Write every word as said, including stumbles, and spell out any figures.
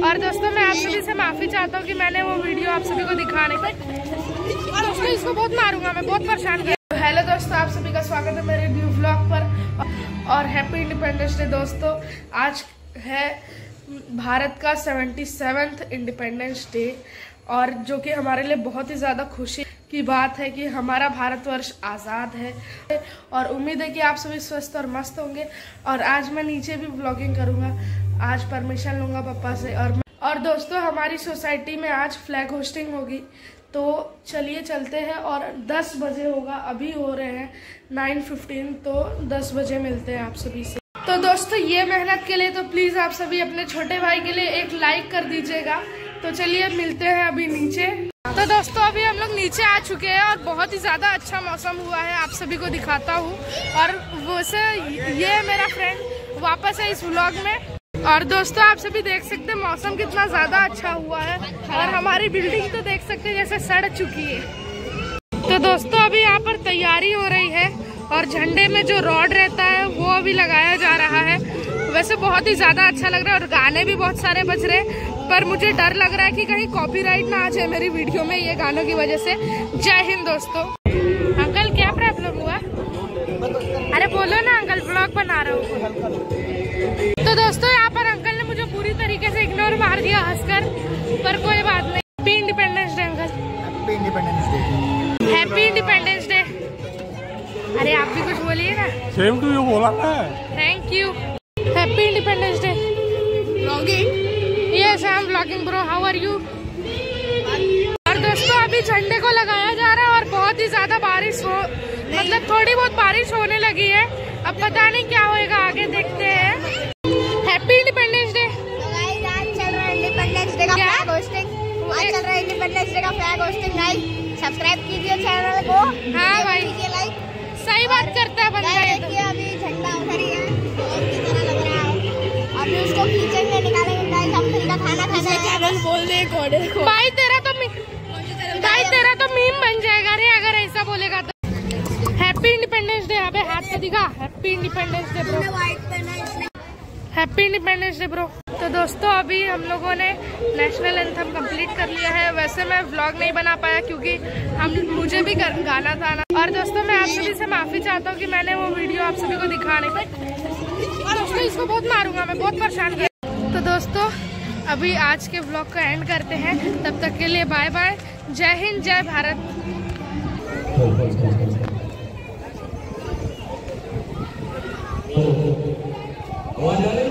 और दोस्तों मैं आप सभी से माफी चाहता हूँ कि मैंने वो वीडियो आप सभी को दिखाने का, और दोस्तों इसको बहुत मारूंगा मैं, बहुत परेशान किया। हेलो दोस्तों, आप सभी का स्वागत है मेरे न्यू व्लॉग पर और हैप्पी इंडिपेंडेंस डे। दोस्तों आज है भारत का सेवेंटी सेवन्थ इंडिपेंडेंस डे, और जो कि हमारे लिए बहुत ही ज़्यादा खुशी की बात है कि हमारा भारतवर्ष आज़ाद है। और उम्मीद है कि आप सभी स्वस्थ और मस्त होंगे। और आज मैं नीचे भी व्लॉगिंग करूँगा, आज परमिशन लूँगा पापा से। और और दोस्तों हमारी सोसाइटी में आज फ्लैग होस्टिंग होगी, तो चलिए चलते हैं। और दस बजे होगा, अभी हो रहे हैं नाइन फिफ्टीन, तो दस बजे मिलते हैं आप सभी से। तो दोस्तों ये मेहनत के लिए तो प्लीज़ आप सभी अपने छोटे भाई के लिए एक लाइक कर दीजिएगा। तो चलिए मिलते हैं अभी नीचे। तो दोस्तों अभी हम लोग नीचे आ चुके हैं और बहुत ही ज़्यादा अच्छा मौसम हुआ है, आप सभी को दिखाता हूँ। और वैसे ये है मेरा फ्रेंड वापस है इस व्लॉग में। और दोस्तों आप सभी देख सकते हैं मौसम कितना ज़्यादा अच्छा हुआ है, और हमारी बिल्डिंग तो देख सकते हैं जैसे सड़ चुकी है। तो दोस्तों अभी यहाँ पर तैयारी हो रही है, और झंडे में जो रॉड रहता है वो अभी लगाया जा रहा है। वैसे बहुत ही ज़्यादा अच्छा लग रहा है, और गाने भी बहुत सारे बज रहे हैं, पर मुझे डर लग रहा है कि कहीं कॉपीराइट ना आ जाए मेरी वीडियो में ये गानों की वजह से। जय हिंद दोस्तों। अंकल क्या प्रॉब्लम हुआ? अरे बोलो ना अंकल, व्लॉग बना रहा हूँ। तो दोस्तों यहाँ पर अंकल ने मुझे पूरी तरीके से इग्नोर मार दिया हंसकर, पर कोई बात नहीं। Happy independence day uncle. Happy independence day. Happy independence day. अरे आप भी कुछ बोलिए ना। सेम टू यू बोला ना। Thank you. Happy independence day. Vlogging? Yes I am vlogging bro, how are you? और दोस्तों अभी झंडे को लगाया जा रहा है, और बहुत ही ज्यादा बारिश हो, मतलब थोड़ी बहुत बारिश होने लगी है। अब पता नहीं क्या होएगा, आगे देखते हैं। Happy independence day. आज चल रहा है इंडिपेंडेंस डे का फ्लैग होस्टिंग। आज चल रहा है इंडिपेंडेंस डे का फ्लैग होस्टिंग। गाइस सब्सक्राइब कीजिए चैनल को। हाँ भाई कीजिए लाइक। सही बात करता है बंदा। देखिए अभी झंडा उधर ही है, की तरह लग रहा है। अभी उसको खींचेंगे, निकालेंगे। गाइस हम फिर का खाना खाना है। चैनल बोल दे कोडे को। भाई तेरा तो भाई तेरा तो मीम बन जाएगा रे अगर ऐसा बोलेगा तो। Happy independence day. अबे हाथ से दिखा। Happy independence day bro. Happy independence day bro. तो दोस्तों अभी हम लोगों ने नेशनल एंथम कंप्लीट कर लिया है। वैसे मैं व्लॉग नहीं बना पाया क्योंकि हम मुझे भी गाना था ना। और दोस्तों मैं आप सभी से माफी चाहता हूँ कि मैंने वो वीडियो आप सभी को दिखाने का, और दोस्तों इसको बहुत मारूंगा मैं, बहुत परेशान किया। तो दोस्तों अभी आज के व्लॉग को एंड करते हैं, तब तक के लिए बाय बाय। जय हिंद, जय भारत।